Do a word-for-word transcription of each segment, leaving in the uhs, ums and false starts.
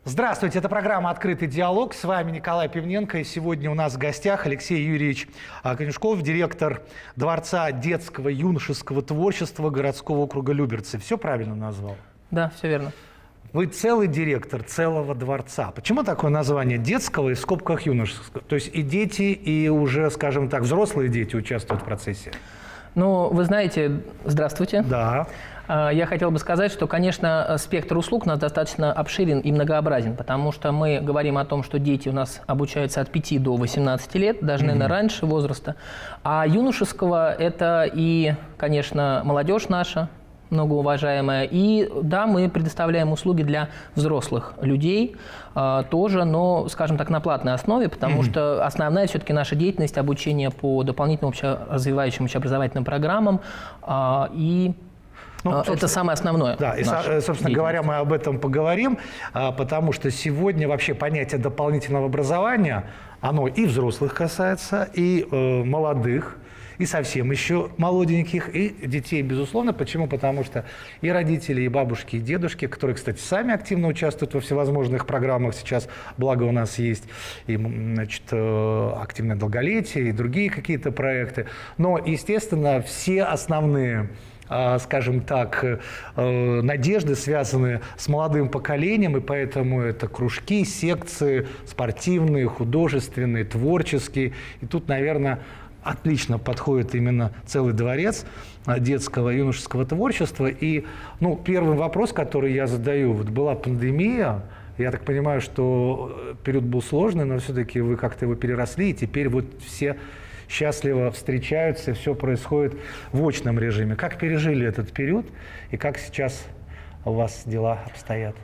Здравствуйте, это программа «Открытый диалог». С вами Николай Пивненко. И сегодня у нас в гостях Алексей Юрьевич Конюшков, директор Дворца детского и юношеского творчества городского округа Люберцы. Все правильно назвал? Да, все верно. Вы целый директор целого дворца. Почему такое название детского и в скобках юношеского? То есть и дети, и уже, скажем так, взрослые дети участвуют в процессе? Ну, вы знаете, здравствуйте. Да. Я хотел бы сказать, что, конечно, спектр услуг у нас достаточно обширен и многообразен, потому что мы говорим о том, что дети у нас обучаются от пяти до восемнадцати лет, даже, наверное, mm-hmm. раньше возраста. А юношеского – это и, конечно, молодежь наша, многоуважаемая. И да, мы предоставляем услуги для взрослых людей э, тоже, но, скажем так, на платной основе, потому mm-hmm. что основная все-таки наша деятельность – обучение по дополнительным общеразвивающим общеобразовательным программам э, и Ну, это самое основное. Да, и, собственно говоря, мы об этом поговорим, потому что сегодня вообще понятие дополнительного образования, оно и взрослых касается, и э, молодых, и совсем еще молоденьких, и детей, безусловно. Почему? Потому что и родители, и бабушки, и дедушки, которые, кстати, сами активно участвуют во всевозможных программах сейчас, благо у нас есть и, значит, активное долголетие, и другие какие-то проекты. Но, естественно, все основные, скажем так, надежды связаны с молодым поколением, и поэтому это кружки, секции спортивные, художественные, творческие. И тут, наверное, отлично подходит именно целый дворец детского и юношеского творчества. И ну, первый вопрос, который я задаю, вот была пандемия, я так понимаю, что период был сложный, но все-таки вы как-то его переросли, и теперь вот все счастливо встречаются, все происходит в очном режиме. Как пережили этот период и как сейчас у вас дела обстоят?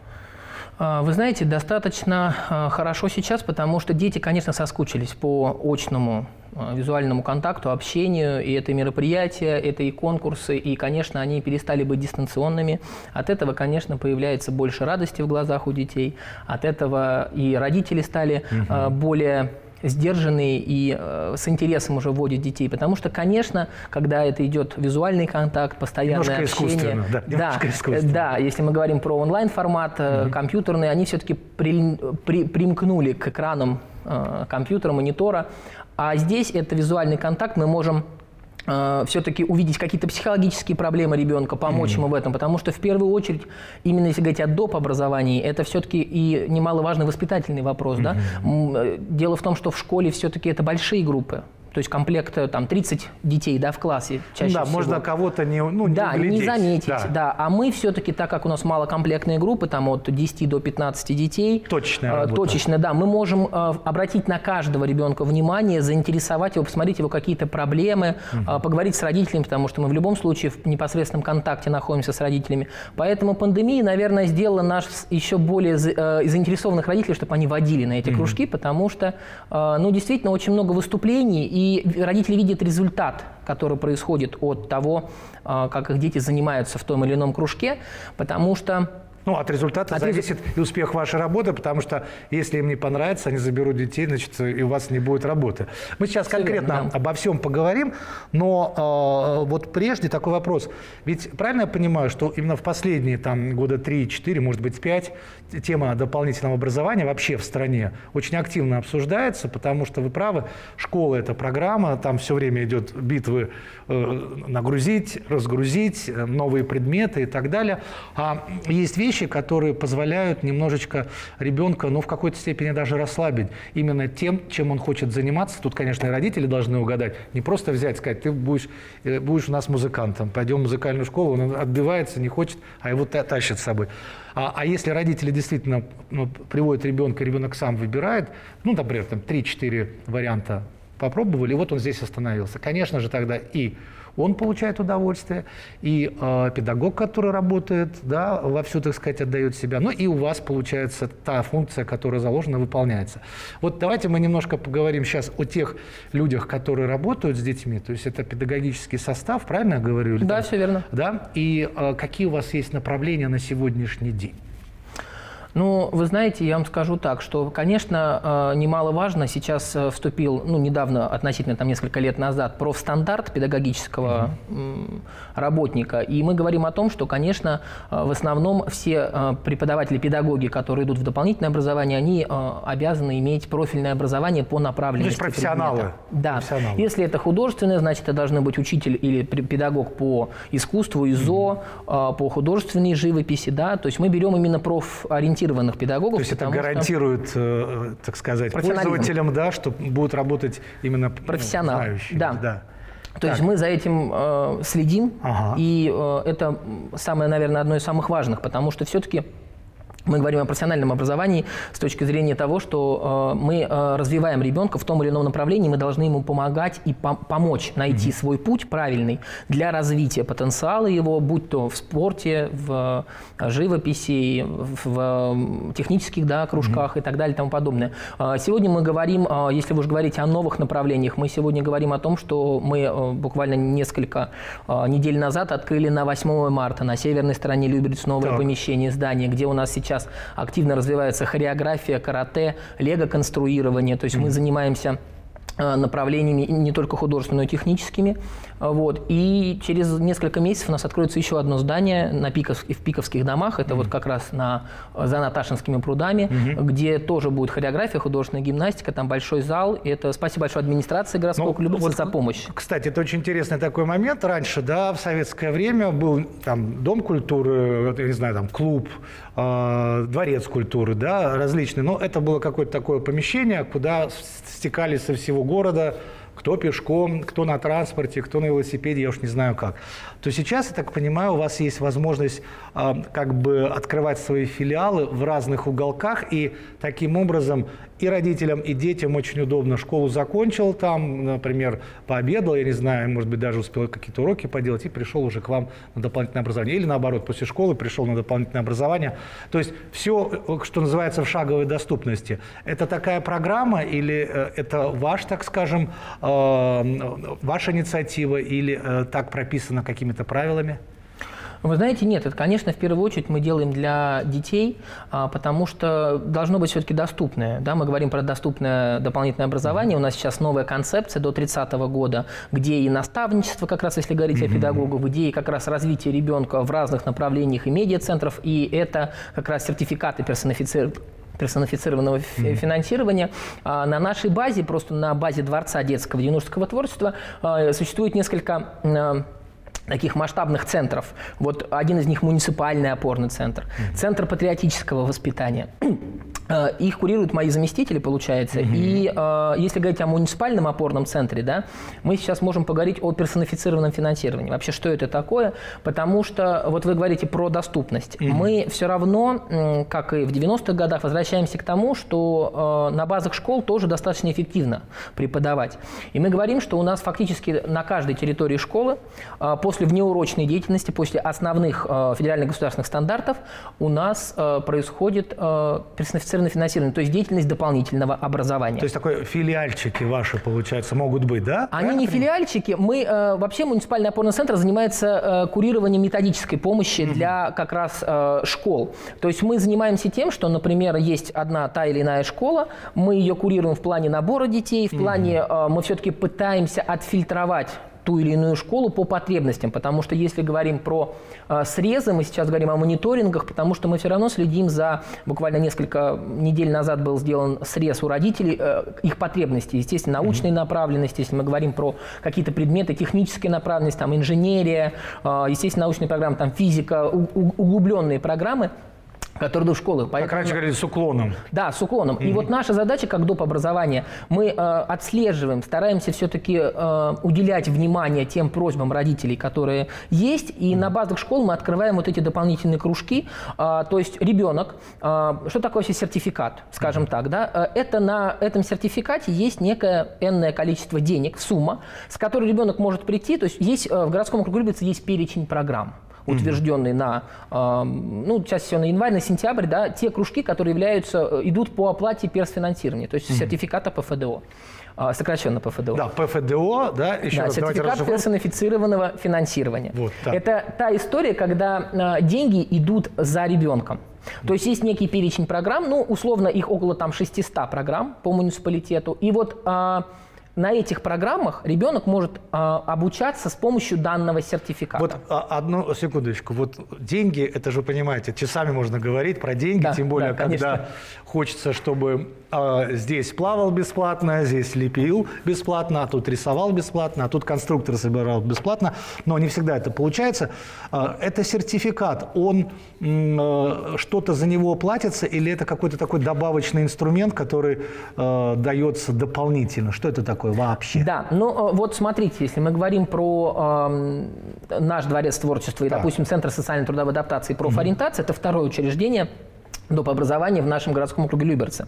Вы знаете, достаточно хорошо сейчас, потому что дети, конечно, соскучились по очному визуальному контакту, общению, и это мероприятия, это и конкурсы, и, конечно, они перестали быть дистанционными. От этого, конечно, появляется больше радости в глазах у детей, от этого и родители стали угу. более сдержанные и э, с интересом уже вводят детей. Потому что, конечно, когда это идет визуальный контакт, постоянное немножко общение. Да, да, да, если мы говорим про онлайн-формат, э, угу. компьютерный, они все-таки при, при, примкнули к экранам э, компьютера, монитора. А здесь это визуальный контакт, мы можем э, все-таки увидеть какие-то психологические проблемы ребенка, помочь mm-hmm. ему в этом. Потому что в первую очередь, именно если говорить о доп. Образовании, это все-таки и немаловажный воспитательный вопрос. Mm-hmm. Да? Дело в том, что в школе все-таки это большие группы. То есть комплект там тридцать детей, да, в классе чаще да, всего. можно кого-то не, ну, не да, углядеть. не заметить. Да. Да. А мы все-таки, так как у нас малокомплектные группы, там от десяти до пятнадцати детей. Точечная э, работа. Точечно, да. Мы можем э, обратить на каждого ребенка внимание, заинтересовать его, посмотреть его какие-то проблемы, угу. э, поговорить с родителями, потому что мы в любом случае в непосредственном контакте находимся с родителями. Поэтому пандемия, наверное, сделала нас еще более э, заинтересованных родителей, чтобы они водили на эти угу. кружки, потому что, э, ну, действительно, очень много выступлений, и родители видят результат, который происходит от того, как их дети занимаются в том или ином кружке, потому что… Ну, от результата от зависит рез... и успех вашей работы, потому что если им не понравится, они заберут детей, значит, и у вас не будет работы. Мы сейчас все конкретно верно, да. обо всем поговорим, но э, вот прежде такой вопрос. Ведь правильно я понимаю, что именно в последние там, года три-четыре, может быть, пять, тема дополнительного образования вообще в стране очень активно обсуждается, потому что вы правы, школа – это программа, там все время идет битвы э, нагрузить, разгрузить, новые предметы и так далее. А есть вещи, которые позволяют немножечко ребенка, ну, в какой-то степени даже расслабить именно тем, чем он хочет заниматься. Тут, конечно, и родители должны угадать. Не просто взять и сказать, ты будешь, будешь у нас музыкантом, пойдем в музыкальную школу, он отбивается, не хочет, а его тащит с собой. А, а если родители действительно ну, приводят ребенка, ребенок сам выбирает, ну, например, там три-четыре варианта попробовали, и вот он здесь остановился. Конечно же, тогда и он получает удовольствие, и э, педагог, который работает, да, вовсю, так сказать, отдает себя, ну и у вас получается та функция, которая заложена, выполняется. Вот давайте мы немножко поговорим сейчас о тех людях, которые работают с детьми, то есть это педагогический состав, правильно я говорю? Да, все верно. Да, и э, какие у вас есть направления на сегодняшний день? Ну, вы знаете, я вам скажу так, что, конечно, немаловажно, сейчас вступил, ну, недавно, относительно там несколько лет назад, профстандарт педагогического mm-hmm. работника, и мы говорим о том, что, конечно, в основном все преподаватели, педагоги, которые идут в дополнительное образование, они обязаны иметь профильное образование по направленности. То есть профессионалы. Предмета. Да. Профессионалы. Если это художественное, значит, это должны быть учитель или педагог по искусству, ИЗО, mm-hmm. по художественной живописи, да, то есть мы берем именно профориентированных педагогов. То есть это гарантирует, что, так сказать, пользователям, да, что будут работать именно профессионалы. Знающие. Да. Да. То так. есть мы за этим э, следим, ага. и э, это самое, наверное, одно из самых важных, потому что все-таки мы говорим о профессиональном образовании с точки зрения того, что э, мы э, развиваем ребенка в том или ином направлении, мы должны ему помогать и пом помочь найти mm-hmm. свой путь правильный для развития потенциала его, будь то в спорте, в живописи, в, в технических да, кружках mm-hmm. и так далее и тому подобное. Э, сегодня мы говорим, э, если вы уже говорите о новых направлениях, мы сегодня говорим о том, что мы э, буквально несколько э, недель назад открыли на восьмое марта на северной стороне Люберец новое так. помещение, здание, где у нас сейчас Сейчас активно развивается хореография, карате, лего-конструирование. То есть mm-hmm. мы занимаемся направлениями не только художественными, но и техническими. Вот. И через несколько месяцев у нас откроется еще одно здание на Пиков, в Пиковских домах. Это mm-hmm. вот как раз на, за Наташинскими прудами, mm-hmm. где тоже будет хореография, художественная гимнастика, там большой зал. И это спасибо большое администрации городского ну, Люберца вот, за помощь. Кстати, это очень интересный такой момент. Раньше, да, в советское время был там дом культуры, я не знаю, там клуб, э, дворец культуры, да, различные. Но это было какое-то такое помещение, куда стекались со всего города, кто пешком, кто на транспорте, кто на велосипеде, я уж не знаю как. То сейчас, я так понимаю, у вас есть возможность э, как бы открывать свои филиалы в разных уголках, и таким образом и родителям, и детям очень удобно. Школу закончил там, например, пообедал, я не знаю, может быть, даже успел какие-то уроки поделать, и пришел уже к вам на дополнительное образование. Или наоборот, после школы пришел на дополнительное образование. То есть все, что называется, в шаговой доступности. Это такая программа или это ваш, так скажем, ваша инициатива, или так прописано какими-то правилами? Вы знаете, нет, это, конечно, в первую очередь мы делаем для детей, потому что должно быть все-таки доступное. Да? Мы говорим про доступное дополнительное образование. У нас сейчас новая концепция до тридцатого года, где и наставничество, как раз если говорить mm-hmm. о педагогах, где и как раз развитие ребенка в разных направлениях и медиацентров, и это как раз сертификаты персонифицированных персонифицированного mm-hmm. финансирования. На нашей базе, просто на базе Дворца детского и юношеского творчества, существует несколько таких масштабных центров. Вот один из них – муниципальный опорный центр, mm-hmm. центр патриотического воспитания. Их курируют мои заместители, получается. Mm-hmm. И э, если говорить о муниципальном опорном центре, да, мы сейчас можем поговорить о персонифицированном финансировании. Вообще, что это такое? Потому что, вот вы говорите про доступность. Mm-hmm. Мы все равно, как и в девяностых годах, возвращаемся к тому, что э, на базах школ тоже достаточно эффективно преподавать. И мы говорим, что у нас фактически на каждой территории школы э, после внеурочной деятельности, после основных э, федеральных государственных стандартов у нас э, происходит э, персонифицированное финансирование, то есть деятельность дополнительного образования. То есть такое филиальчики ваши, получается, могут быть, да? Они не филиальчики. Мы, э, вообще, муниципальный опорный центр занимается э, курированием методической помощи mm-hmm. для как раз э, школ. То есть мы занимаемся тем, что, например, есть одна та или иная школа, мы ее курируем в плане набора детей, в плане mm-hmm. э, мы все-таки пытаемся отфильтровать ту или иную школу по потребностям, потому что если говорим про э, срезы, мы сейчас говорим о мониторингах, потому что мы все равно следим за, буквально несколько недель назад был сделан срез у родителей, э, их потребностей, естественно, научной mm-hmm. направленности, если мы говорим про какие-то предметы, технические направленности, там, инженерия, э, естественно, научные программы, там, физика, у, у, углубленные программы, которые идут в школы. Поэтому... Как раньше говорили, с уклоном. Да, с уклоном. Mm-hmm. И вот наша задача, как доп. Образование, мы э, отслеживаем, стараемся все-таки э, уделять внимание тем просьбам родителей, которые есть, и mm-hmm. на базах школ мы открываем вот эти дополнительные кружки. Э, то есть ребенок, э, что такое сертификат, скажем mm-hmm. так, да? Э, это на этом сертификате есть некое энное количество денег, сумма, с которой ребенок может прийти. То есть есть э, в городском округе Люберцы есть перечень программ, утвержденный mm-hmm. на, э, ну, сейчас все на январь, на сентябрь, да, те кружки, которые являются, идут по оплате персфинансирования, то есть mm-hmm. сертификата ПФДО, э, сокращенно ПФДО. Да, ПФДО, да, еще да, раз, сертификат персонифицированного финансирования. Вот, это та история, когда э, деньги идут за ребенком. То есть есть некий перечень программ, ну, условно, их около там шестисот программ по муниципалитету. И вот а, на этих программах ребенок может а, обучаться с помощью данного сертификата. Вот а, одну секундочку. Вот деньги, это же, понимаете, часами можно говорить про деньги, да, тем более, да, когда хочется, чтобы а, здесь плавал бесплатно, здесь лепил бесплатно, а тут рисовал бесплатно, а тут конструктор собирал бесплатно. Но не всегда это получается. А, это сертификат, он м, что-то за него платится или это какой-то такой добавочный инструмент, который а, дается дополнительно? Что это такое вообще? Да, ну вот смотрите, если мы говорим про э, наш дворец творчества и, да. допустим, Центр социальной трудовой адаптации и профориентации, mm-hmm. это второе учреждение доп. Образования в нашем городском округе Люберцы,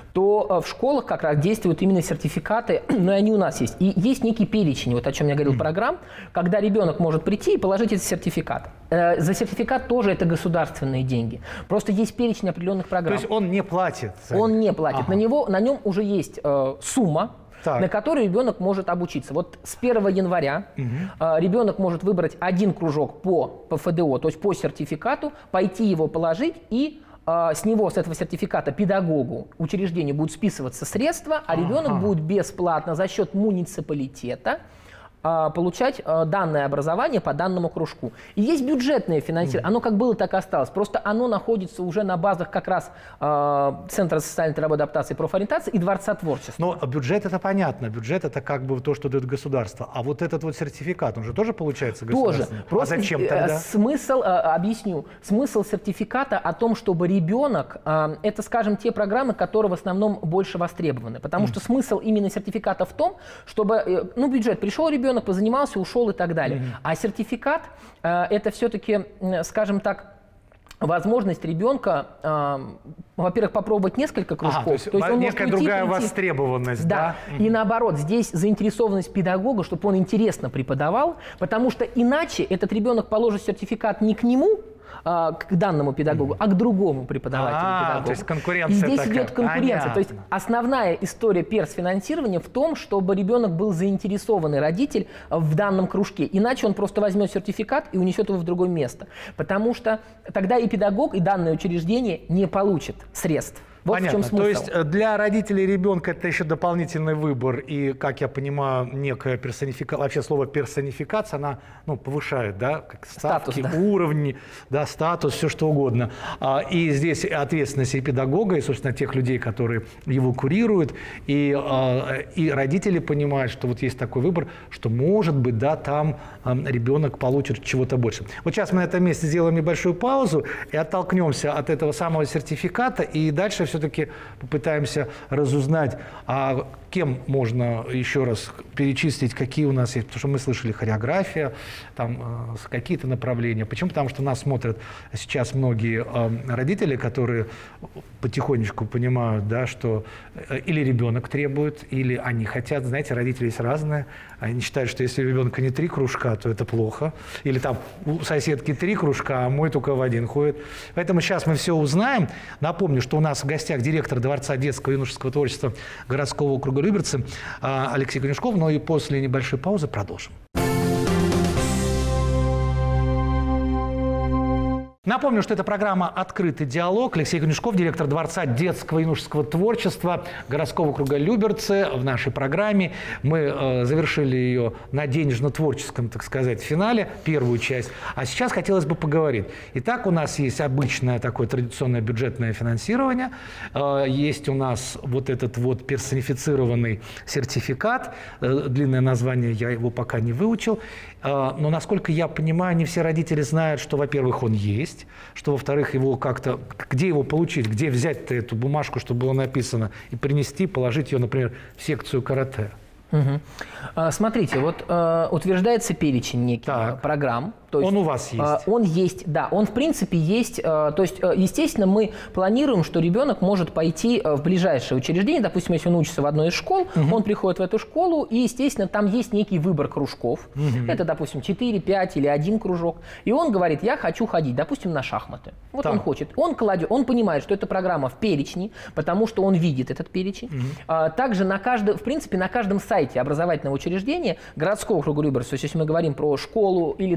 то в школах как раз действуют именно сертификаты, но и они у нас есть. И есть некий перечень, вот о чем я говорил, mm-hmm. программ, когда ребенок может прийти и положить этот сертификат. Э, за сертификат тоже это государственные деньги. Просто есть перечень определенных программ. То есть он не платит? За... Он не платит. Ага. На него, на нем уже есть э, сумма, так. на которой ребенок может обучиться. Вот с первого января угу. э, ребенок может выбрать один кружок по ПФДО, то есть по сертификату, пойти его положить и с него, с этого сертификата, педагогу, учреждению будут списываться средства, а ребенок ага. будет бесплатно за счет муниципалитета получать данное образование по данному кружку. И есть бюджетное финансирование. Оно как было, так и осталось. Просто оно находится уже на базах как раз э, Центра социальной трудовой адаптации и профориентации и Дворца творчества. Но бюджет это понятно. Бюджет это как бы то, что дает государство. А вот этот вот сертификат, он же тоже получается государственным? Тоже. Просто а зачем тогда? Смысл, объясню, смысл сертификата о том, чтобы ребенок, это, скажем, те программы, которые в основном больше востребованы. Потому mm. что смысл именно сертификата в том, чтобы, ну, бюджет, пришел ребенок, позанимался, ушел и так далее. Mm-hmm. А сертификат э, это все-таки, скажем так, возможность ребенка, э, во-первых, попробовать несколько кружков. Ага, то есть, то есть он некая может другая прийти, востребованность. Да. да? Mm-hmm. И наоборот, здесь заинтересованность педагога, чтобы он интересно преподавал, потому что иначе этот ребенок положит сертификат не к нему, к данному педагогу, а к другому преподавателю. А, педагогу. То есть конкуренция И здесь такая. идет конкуренция. Понятно. То есть основная история персфинансирования в том, чтобы ребенок был заинтересованный родитель в данном кружке. Иначе он просто возьмет сертификат и унесет его в другое место. Потому что тогда и педагог, и данное учреждение не получат средств. Вот Понятно. в чем смысл. То есть для родителей ребенка это еще дополнительный выбор. И, как я понимаю, некая персонификация, вообще слово персонификация, она ну, повышает, да, как ставки, статус, да. уровни, да, статус, все что угодно. И здесь ответственность и педагога, и, собственно, тех людей, которые его курируют. И, и родители понимают, что вот есть такой выбор, что, может быть, да, там ребенок получит чего-то больше. Вот сейчас мы на этом месте сделаем небольшую паузу и оттолкнемся от этого самого сертификата, и дальше все-таки попытаемся разузнать, а кем можно еще раз перечислить, какие у нас есть, потому что мы слышали хореография, там э, какие-то направления. Почему? Потому что нас смотрят сейчас многие э, родители, которые потихонечку понимают, да, что э, или ребенок требует, или они хотят. Знаете, родители есть разные. Они считают, что если у ребенка не три кружка, то это плохо. Или там у соседки три кружка, а мой только в один ходит. Поэтому сейчас мы все узнаем. Напомню, что у нас в гостях директор Дворца детского и юношеского творчества городского округа Люберцы Алексей Конюшков. Но и после небольшой паузы продолжим. Напомню, что это программа «Открытый диалог». Алексей Конюшков, директор Дворца детского и юношеского творчества городского округа Люберцы. В нашей программе мы э, завершили ее на денежно-творческом, так сказать, финале, первую часть. А сейчас хотелось бы поговорить. Итак, у нас есть обычное такое традиционное бюджетное финансирование. Э, есть у нас вот этот вот персонифицированный сертификат. Э, длинное название, я его пока не выучил. Э, но, насколько я понимаю, не все родители знают, что, во-первых, он есть, что, во-вторых, его как-то, где его получить, где взять-то эту бумажку, чтобы было написано, и принести, положить ее, например, в секцию карате. Угу. А, смотрите, вот а, утверждается перечень неких так. программ. То есть, он у вас есть? А, он есть, да. Он, в принципе, есть. А, то есть, естественно, мы планируем, что ребенок может пойти в ближайшее учреждение. Допустим, если он учится в одной из школ, угу. он приходит в эту школу, и, естественно, там есть некий выбор кружков. Угу. Это, допустим, четыре, пять или один кружок. И он говорит, я хочу ходить, допустим, на шахматы. Вот так. он хочет. Он кладет, он понимает, что эта программа в перечне, потому что он видит этот перечень. Угу. А, также на каждом, в принципе, на каждом сайте образовательного учреждения городского округа Люберцы, то есть если мы говорим про школу или дополнительное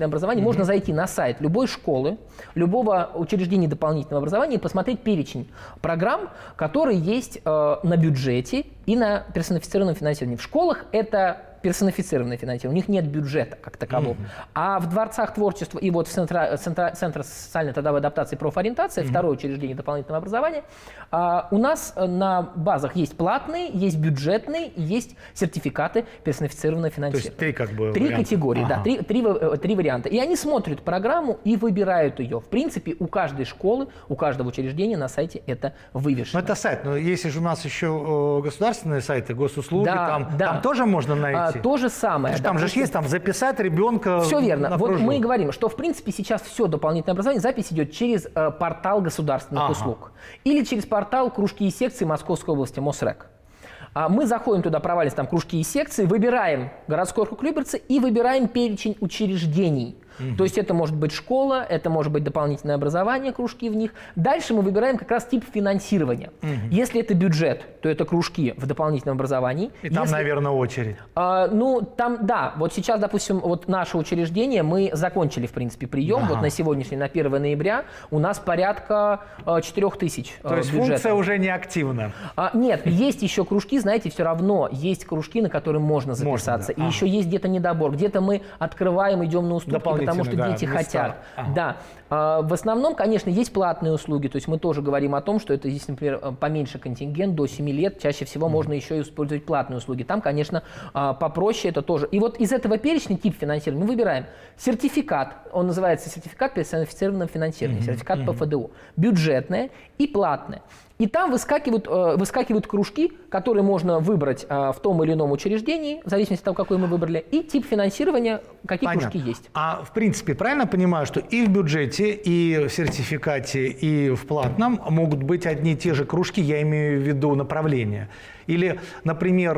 дополнительное образование, mm-hmm. можно зайти на сайт любой школы, любого учреждения дополнительного образования и посмотреть перечень программ, которые есть э, на бюджете и на персонифицированном финансировании. В школах это персонифицированное финансирование, у них нет бюджета как такового. Mm-hmm. А в дворцах творчества и вот в Центра, Центра, Центр социальной трудовой адаптации и профориентации, mm-hmm. второе учреждение дополнительного образования, а, у нас на базах есть платные, есть бюджетные, есть сертификаты персонифицированного финансирования. То есть три как бы Три варианта. категории, Ага. да, три, три, три варианта. И они смотрят программу и выбирают ее. В принципе, у каждой школы, у каждого учреждения на сайте это вывешено. Но это сайт, но если же у нас еще государственные сайты, госуслуги, да, там, да. там тоже можно найти? А, то же самое. Там же есть там записать ребенка. Все верно. На вот кружок. мы и говорим, что в принципе сейчас все дополнительное образование, запись идет через э, портал государственных ага. услуг или через портал кружки и секции Московской области МОСРЭК. А мы заходим туда, провалились там кружки и секции, выбираем городской округ Люберцы и выбираем перечень учреждений. Mm-hmm. То есть это может быть школа, это может быть дополнительное образование, кружки в них. Дальше мы выбираем как раз тип финансирования. Mm-hmm. Если это бюджет, то это кружки в дополнительном образовании. И там, Если, наверное, очередь. А, ну, там, да. Вот сейчас, допустим, вот наше учреждение, мы закончили, в принципе, прием. Ага. Вот на сегодняшний, на первое ноября у нас порядка четырех тысяч То есть бюджета. функция уже не активна? А, нет, есть еще кружки, знаете, все равно есть кружки, на которые можно записаться. Можно, да. И ага. еще есть где-то недобор. Где-то мы открываем, идем на уступки, потому что да, дети места. хотят. Ага. Да. А, в основном, конечно, есть платные услуги. То есть мы тоже говорим о том, что это, если, например, поменьше контингент, до семи лет, чаще всего mm. можно еще и использовать платные услуги. Там, конечно, попроще это тоже. И вот из этого перечня тип финансирования мы выбираем сертификат. Он называется сертификат персонифицированного финансирования, mm-hmm. сертификат mm-hmm. по ФДУ. Бюджетное и платное. И там выскакивают, выскакивают кружки, которые можно выбрать в том или ином учреждении, в зависимости от того, какой мы выбрали, и тип финансирования, какие Понятно. кружки есть. А в принципе, правильно понимаю, что и в бюджете, и в сертификате, и в платном могут быть одни и те же кружки, я имею в виду направления? Или, например,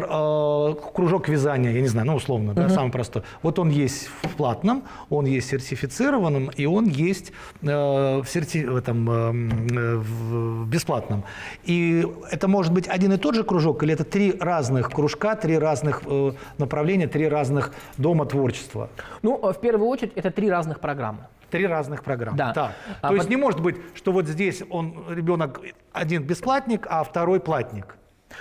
кружок вязания, я не знаю, ну, условно, да, uh-huh. самый простой. Вот он есть в платном, он есть сертифицированном, и он есть э, в, серти... в, этом, э, в бесплатном. И это может быть один и тот же кружок, или это три разных кружка, три разных э, направления, три разных дома творчества? Ну, в первую очередь, это три разных программы. Три разных программы. Да. Так. А То под... есть не может быть, что вот здесь он, ребенок один бесплатник, а второй платник.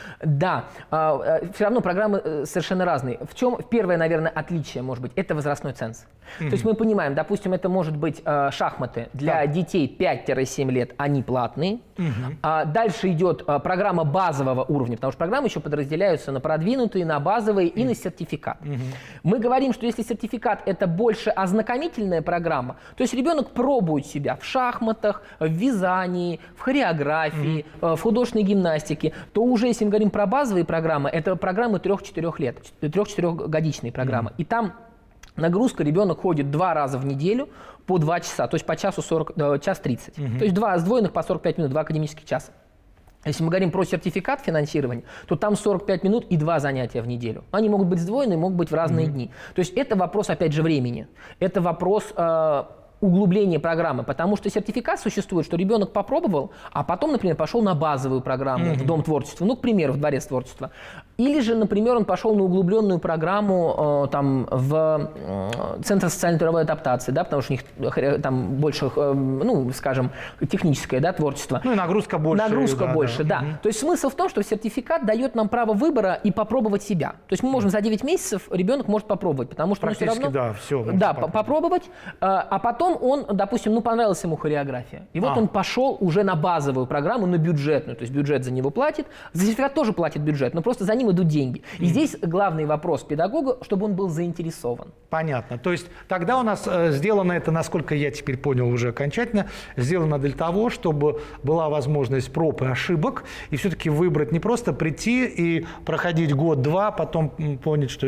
Да, все равно программы совершенно разные. В чем первое, наверное, отличие, может быть, это возрастной ценз. Mm-hmm. То есть мы понимаем, допустим, это может быть шахматы для да. детей пять-семь лет, они платные. Mm-hmm. А дальше идет программа базового уровня, потому что программы еще подразделяются на продвинутые, на базовые mm-hmm. и на сертификат. Mm-hmm. Мы говорим, что если сертификат – это больше ознакомительная программа, то есть ребенок пробует себя в шахматах, в вязании, в хореографии, mm-hmm. в художественной гимнастике, то уже если мы говорим про базовые программы, это программы трех-четырех лет, трех-четырехгодичные программы. Mm-hmm. И там нагрузка, ребенок ходит два раза в неделю по два часа, то есть по часу сорок, час тридцать. Mm-hmm. То есть два сдвоенных по сорок пять минут, два академических часа. Если мы говорим про сертификат финансирования, то там сорок пять минут и два занятия в неделю. Они могут быть сдвоены, могут быть в разные mm-hmm. дни. То есть это вопрос, опять же, времени. Это вопрос... Э- углубление программы, потому что сертификат существует, что ребенок попробовал, а потом, например, пошел на базовую программу mm-hmm. в Дом творчества, ну, к примеру, в Дворец творчества. Или же, например, он пошел на углубленную программу э, там, в э, Центр социальной трудовой адаптации, да, потому что у них э, там больше, э, ну, скажем, техническое, да, творчество. Ну и нагрузка больше. Нагрузка да, больше, да. да. Mm-hmm. То есть смысл в том, что сертификат дает нам право выбора и попробовать себя. То есть мы можем за девять месяцев, ребенок может попробовать, потому что все равно... да, все. Да, попробовать, попробовать э, а потом он, допустим, ну, понравилась ему хореография. И вот а. он пошел уже на базовую программу, на бюджетную. То есть бюджет за него платит. За сертификат тоже платит бюджет, но просто за ним идут деньги. И mm. здесь главный вопрос педагога, чтобы он был заинтересован. Понятно. То есть тогда у нас э, сделано это, насколько я теперь понял уже окончательно, сделано для того, чтобы была возможность проб и ошибок, и все-таки выбрать, не просто прийти и проходить год-два, потом понять, что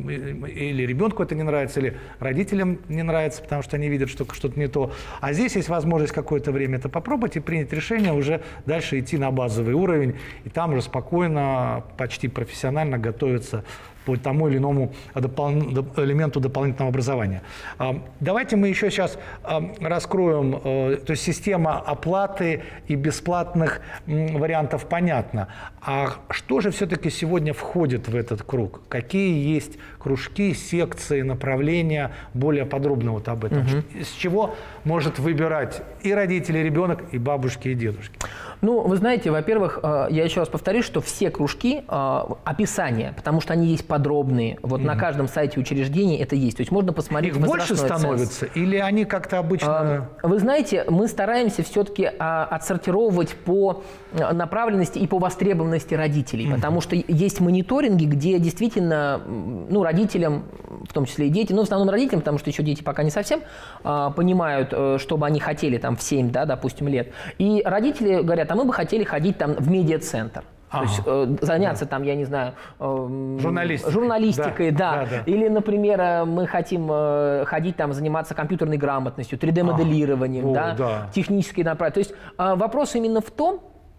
или ребенку это не нравится, или родителям не нравится, потому что они видят, что что-то не то. А здесь есть возможность какое-то время это попробовать и принять решение уже дальше идти на базовый уровень, и там уже спокойно, почти профессионально готовиться по тому или иному допол... элементу дополнительного образования. Давайте мы еще сейчас раскроем, то есть система оплаты и бесплатных вариантов понятна. А что же все-таки сегодня входит в этот круг? Какие есть кружки, секции, направления? Более подробно вот об этом. Угу. С чего может выбирать и родители, и ребенок, и бабушки, и дедушки? Ну, вы знаете, во-первых, я еще раз повторюсь, что все кружки, описания, потому что они есть подробные, вот mm-hmm. на каждом сайте учреждения это есть. То есть можно посмотреть. Их больше становится? Ценз. Или они как-то обычно… Вы знаете, мы стараемся все-таки отсортировывать по направленности и по востребованности родителей, mm-hmm. потому что есть мониторинги, где действительно, ну, родителям, в том числе и дети, но в основном родителям, потому что еще дети пока не совсем понимают, что бы они хотели там в семь, да, допустим, лет. И родители говорят, а мы бы хотели ходить там в медиацентр. Ага. То есть э, заняться да. там, я не знаю, э, Журналистикой, журналистикой да. Да. Да, да. Или, например, мы хотим э, ходить там, заниматься компьютерной грамотностью, три дэ-моделированием, ага. да, О, да. технические направления. То есть э, вопрос именно в том,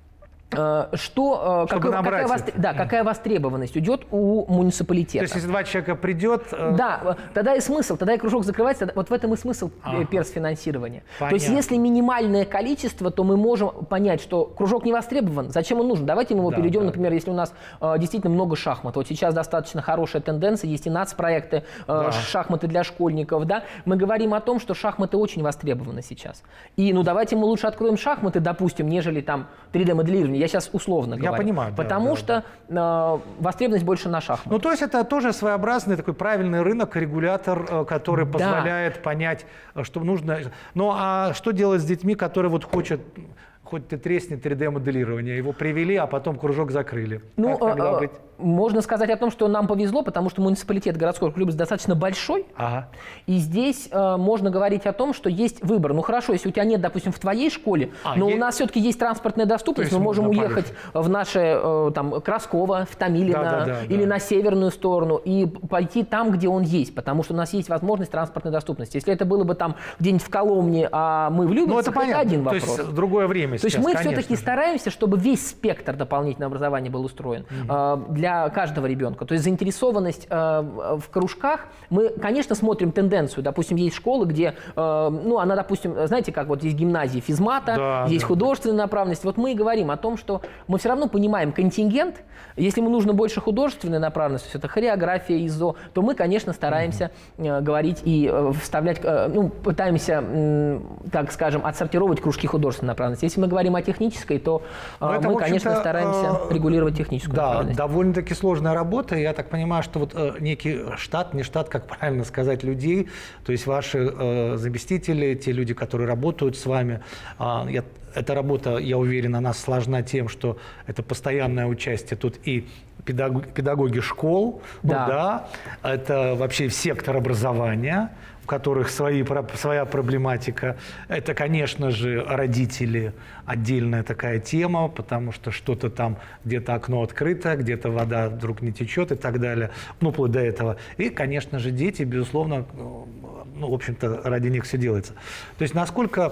что, какой, какая, востр... да, какая востребованность идет у муниципалитета. То есть, если два человека придет… Да, тогда и смысл, тогда и кружок закрывается, вот в этом и смысл ага. персфинансирования. Понятно. То есть, если минимальное количество, то мы можем понять, что кружок не востребован, зачем он нужен? Давайте мы его да, перейдем, да. например, если у нас э, действительно много шахмат. Вот сейчас достаточно хорошая тенденция, есть и нацпроекты, э, да. шахматы для школьников, да. Мы говорим о том, что шахматы очень востребованы сейчас. И, ну, давайте мы лучше откроем шахматы, допустим, нежели там три дэ-моделирование. Я сейчас условно говорю. Я понимаю. Потому да, что да. Э, востребованность больше на шахматах. Ну, то есть это тоже своеобразный такой правильный рынок, регулятор, который да. позволяет понять, что нужно. Ну, а что делать с детьми, которые вот хотят… Хоть ты тресни три дэ-моделирование, его привели, а потом кружок закрыли. Ну, э, быть? Можно сказать о том, что нам повезло, потому что муниципалитет городской Люберцы достаточно большой. Ага. И здесь э, можно говорить о том, что есть выбор. Ну хорошо, если у тебя нет, допустим, в твоей школе, а, но есть... у нас все-таки есть транспортная доступность, мы можем уехать в наше э, там, Красково, в Томилино да, да, да, или да. на северную сторону и пойти там, где он есть, потому что у нас есть возможность транспортной доступности. Если это было бы там где-нибудь в Коломне, а мы в Люберцах, ну, это, это один вопрос. То есть другое время. То есть мы все-таки стараемся, чтобы весь спектр дополнительного образования был устроен mm-hmm. э, для каждого ребенка. То есть заинтересованность э, в кружках. Мы, конечно, смотрим тенденцию. Допустим, есть школы, где, э, ну, она, допустим, знаете, как вот есть гимназии физмата, да, есть да. художественная направленность. Вот мы и говорим о том, что мы все равно понимаем контингент. Если ему нужно больше художественной направленности, это хореография, ИЗО, то мы, конечно, стараемся mm-hmm. э, говорить и э, вставлять, э, ну, пытаемся, э, так скажем, отсортировать кружки художественной направленности. Если мы говорим о технической, то э, это, мы, конечно, стараемся э, регулировать техническую да, направленность. Да, довольно-таки сложная работа. Я так понимаю, что вот э, некий штат, не штат, как правильно сказать, людей, то есть ваши э, заместители, те люди, которые работают с вами, э, я, эта работа, я уверен, она сложна тем, что это постоянное участие тут и педагоги, педагоги школ, да. Ну, да, это вообще сектор образования, в которых свои, своя проблематика. Это, конечно же, родители, отдельная такая тема, потому что что-то там, где-то окно открыто, где-то вода вдруг не течет и так далее. Ну, вплоть до этого. И, конечно же, дети, безусловно, ну, в общем-то, ради них все делается. То есть, насколько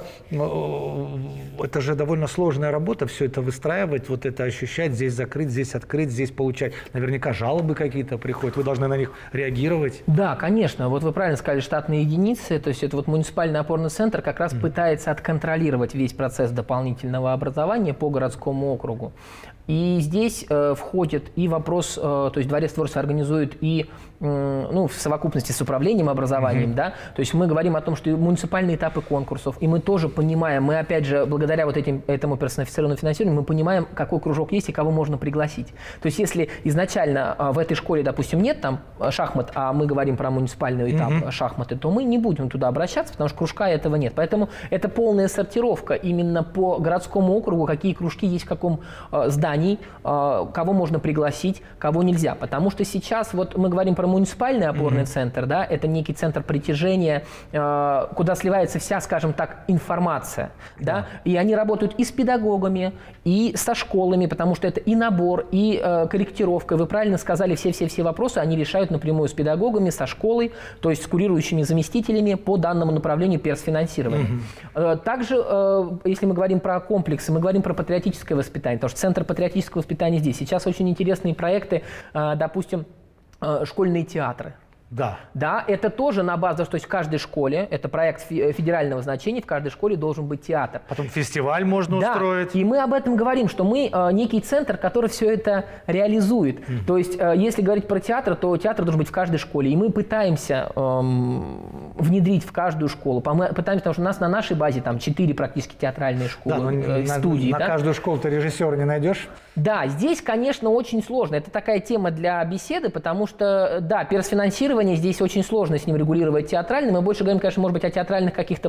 это же довольно сложная работа, все это выстраивать, вот это ощущать, здесь закрыть, здесь открыть, здесь получать. Наверняка жалобы какие-то приходят, вы должны на них реагировать. Да, конечно. Вот вы правильно сказали, штатные единицы, то есть это вот муниципальный опорный центр как раз mm. пытается отконтролировать весь процесс дополнительного образования по городскому округу. И здесь э, входит и вопрос, э, то есть Дворец творчества организует и э, ну, в совокупности с управлением образованием, mm-hmm. да, то есть мы говорим о том, что и муниципальные этапы конкурсов, и мы тоже понимаем, мы опять же, благодаря вот этим, этому персонифицированному финансированию, мы понимаем, какой кружок есть и кого можно пригласить. То есть если изначально э, в этой школе, допустим, нет там шахмат, а мы говорим про муниципальный этап mm-hmm. шахматы, то мы не будем туда обращаться, потому что кружка этого нет. Поэтому это полная сортировка именно по городскому округу, какие кружки есть в каком э, здании, кого можно пригласить, кого нельзя. Потому что сейчас вот мы говорим про муниципальный опорный mm-hmm. центр, да, это некий центр притяжения, куда сливается вся, скажем так, информация. Yeah. Да, и они работают и с педагогами, и со школами, потому что это и набор, и корректировка. Вы правильно сказали, все-все-все вопросы они решают напрямую с педагогами, со школой, то есть с курирующими заместителями по данному направлению персфинансирования. Mm-hmm. Также, если мы говорим про комплексы, мы говорим про патриотическое воспитание, потому что центр патриотического воспитания здесь. Сейчас очень интересные проекты, допустим, школьные театры. Да. Да, это тоже на базе, то есть в каждой школе, это проект федерального значения, в каждой школе должен быть театр. Потом фестиваль можно да. устроить. И мы об этом говорим, что мы э, некий центр, который все это реализует. Mm. То есть, э, если говорить про театр, то театр должен быть в каждой школе. И мы пытаемся э, внедрить в каждую школу. Мы пытаемся, потому что у нас на нашей базе там четыре практически театральные школы, да, э, студии. На, да? на каждую школу ты режиссера не найдешь? Да, здесь, конечно, очень сложно. Это такая тема для беседы, потому что, да, персфинансирование здесь очень сложно с ним регулировать театрально. Мы больше говорим, конечно, может быть, о театральных каких-то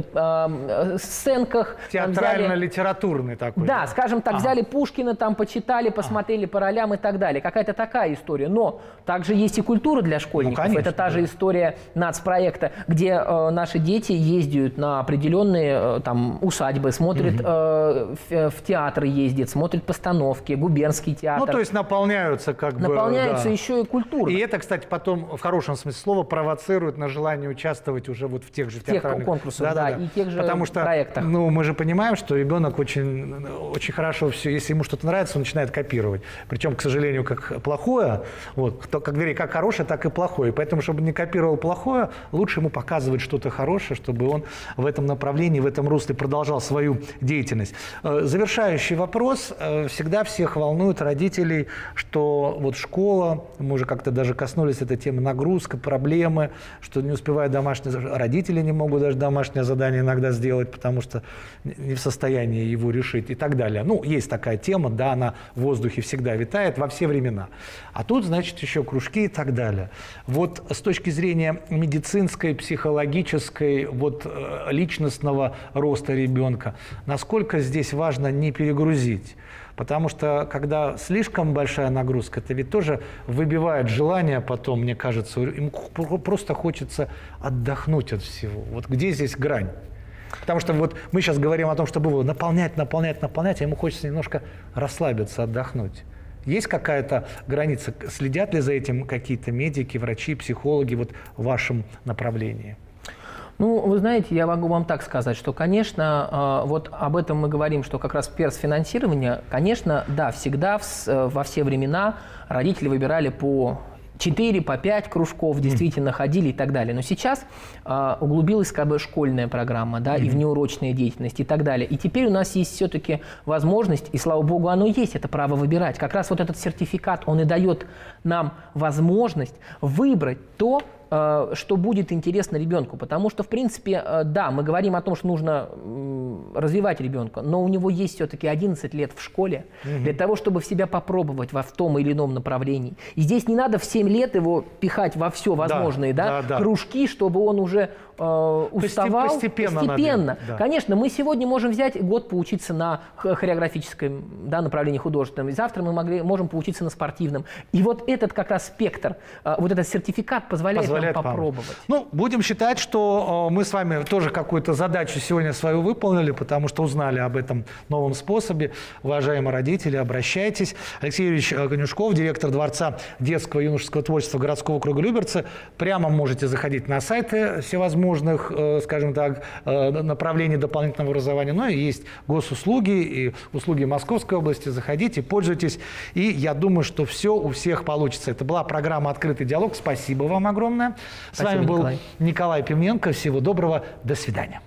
э, сценках. Театрально-литературный такой. Да, да, скажем так, ага. взяли Пушкина, там почитали, посмотрели ага. по ролям и так далее. Какая-то такая история. Но также есть и культура для школьников. Ну, конечно, это та да. же история нацпроекта, где э, наши дети ездят на определенные э, там усадьбы, смотрят угу. э, в, в театры ездят, смотрят постановки, губернский театр. Ну, то есть наполняются как бы... Наполняются да. еще и культурой. И это, кстати, потом, в хорошем смысле слова, провоцирует на желание участвовать уже вот в тех же в тех театральных конкурсах, да, да, и тех же Потому что, проектах. Ну, мы же понимаем, что ребенок очень, очень хорошо все, если ему что-то нравится, он начинает копировать. Причем, к сожалению, как плохое, вот, то, как, как хорошее, так и плохое. Поэтому, чтобы не копировал плохое, лучше ему показывать что-то хорошее, чтобы он в этом направлении, в этом русле продолжал свою деятельность. Завершающий вопрос. Всегда всех волнует родителей, что вот школа, мы уже как-то даже коснулись этой темы, нагрузка, проблемы, что не успевают домашние, родители не могут даже домашнее задание иногда сделать, потому что не в состоянии его решить и так далее. Ну, есть такая тема, да, она в воздухе всегда витает во все времена. А тут, значит, еще кружки и так далее. Вот с точки зрения медицинской, психологической, вот личностного роста ребенка, насколько здесь важно не перегрузить? Потому что, когда слишком большая нагрузка, это ведь тоже выбивает желание потом, мне кажется, им просто хочется отдохнуть от всего. Вот где здесь грань? Потому что вот мы сейчас говорим о том, чтобы его наполнять, наполнять, наполнять, а ему хочется немножко расслабиться, отдохнуть. Есть какая-то граница? Следят ли за этим какие-то медики, врачи, психологи вот в вашем направлении? Ну, вы знаете, я могу вам так сказать, что, конечно, вот об этом мы говорим, что как раз персфинансирование, конечно, да, всегда во все времена родители выбирали по четыре, по пять кружков, действительно ходили и так далее. Но сейчас э, углубилась как бы школьная программа, да, mm-hmm. и внеурочная деятельность и так далее. И теперь у нас есть все-таки возможность, и слава богу, оно есть, это право выбирать. Как раз вот этот сертификат, он и дает нам возможность выбрать то, что будет интересно ребенку. Потому что, в принципе, да, мы говорим о том, что нужно развивать ребенка, но у него есть все-таки одиннадцать лет в школе угу. для того, чтобы себя попробовать во, в том или ином направлении. И здесь не надо в семь лет его пихать во все возможные да, да, да, кружки, чтобы он уже э, уставал. Постепенно. Постепенно. Да. Конечно, мы сегодня можем взять год поучиться на хореографическом да, направлении художественном, и завтра мы могли, можем поучиться на спортивном. И вот этот как раз спектр, э, вот этот сертификат позволяет, позволяет нам попробовать. Ну, будем считать, что э, мы с вами тоже какую-то задачу сегодня свою выполнили, потому что узнали об этом новом способе. Уважаемые родители, обращайтесь. Алексей Юрьевич Конюшков, директор Дворца детского и юношеского творчества городского округа Люберцы. Прямо можете заходить на сайты всевозможных, э, скажем так, э, направлений дополнительного образования. Ну и есть госуслуги и услуги Московской области. Заходите, пользуйтесь. И я думаю, что все у всех получится. Это была программа «Открытый диалог». Спасибо вам огромное. С Спасибо, вами был Николай. Николай Пименко. Всего доброго. До свидания.